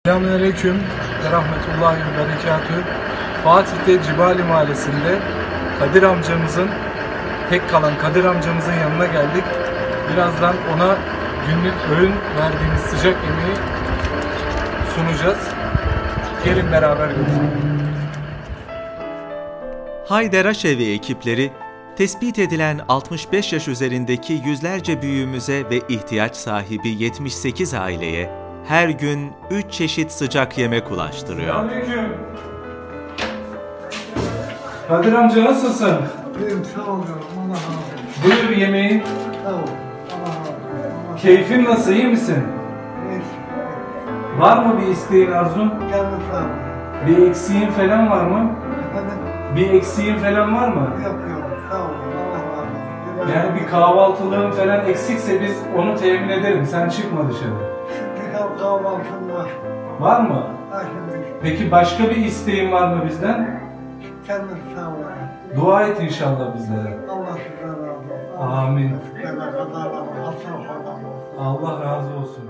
Selamünaleyküm ve rahmetullahi ve berekatühü. Fatih'te Cibali Mahallesi'nde Kadir amcamızın, tek kalan Kadir amcamızın yanına geldik. Birazdan ona günlük öğün verdiğimiz sıcak yemeği sunacağız. Gelin beraber görelim. Haydar Aşevi ekipleri, tespit edilen 65 yaş üzerindeki yüzlerce büyüğümüze ve ihtiyaç sahibi 78 aileye her gün 3 çeşit sıcak yemek ulaştırıyor. Selamünaleyküm. Kadir amca nasılsın? İyiyim, sağ ol canım. Allah razı olsun. Buyur yemeğin. Sağ ol. Allah razı olsun. Keyfin nasıl, iyi misin? İyi. Var mı bir isteğin, arzun? Canım sağ ol. Bir eksiğin falan var mı? Efendim? Bir eksiğin falan var mı? Yapıyorum. Sağ ol. Allah razı olsun. Yani bir kahvaltılığın falan eksikse biz onu temin edelim. Sen çıkma dışarı. Şimdi kahvaltım var. Var mı? Ha şimdi. Peki başka bir isteğin var mı bizden? Canım sağ ol. Dua et inşallah bizlere. Allah sizden razı olsun. Amin. Sizden kadar hastalık adam olsun. Allah razı olsun.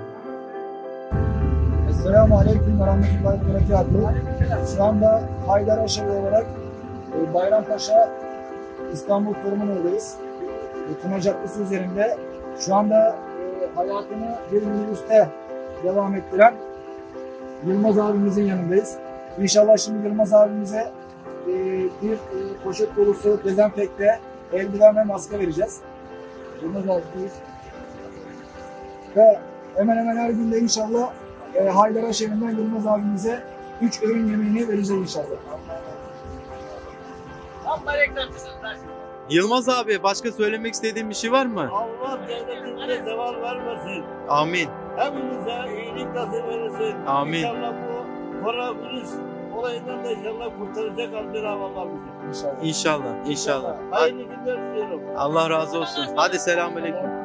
Esselamu Aleyküm ve Rahmetullahi ve Berekatuhu. Şu anda Haydar Aşevi olarak Bayrampaşa İstanbul Terminal'deyiz. Tuna Caddesi üzerinde. Şu anda hayatını bir minibüste devam ettiren Yılmaz abimizin yanındayız. İnşallah şimdi Yılmaz abimize bir poşet dolusu dezenfekte, eldiven ve maske vereceğiz. Yılmaz abimiz. Ve hemen hemen her günde inşallah Haydar Aşevi'nden Yılmaz abimize 3 öğün yemeğini vereceğiz inşallah. Yılmaz abi, başka söylemek istediğin bir şey var mı? Allah devletimize zeval vermesin. Amin. Hepimize iyilik nasip eylesin. Amin. İnşallah bu koronavirüs olayından da inşallah kurtaracak Cenab-ı Allah bizi. İnşallah. İnşallah, inşallah. Hayırlı günler diliyorum. Allah razı olsun. Hadi selamünaleyküm.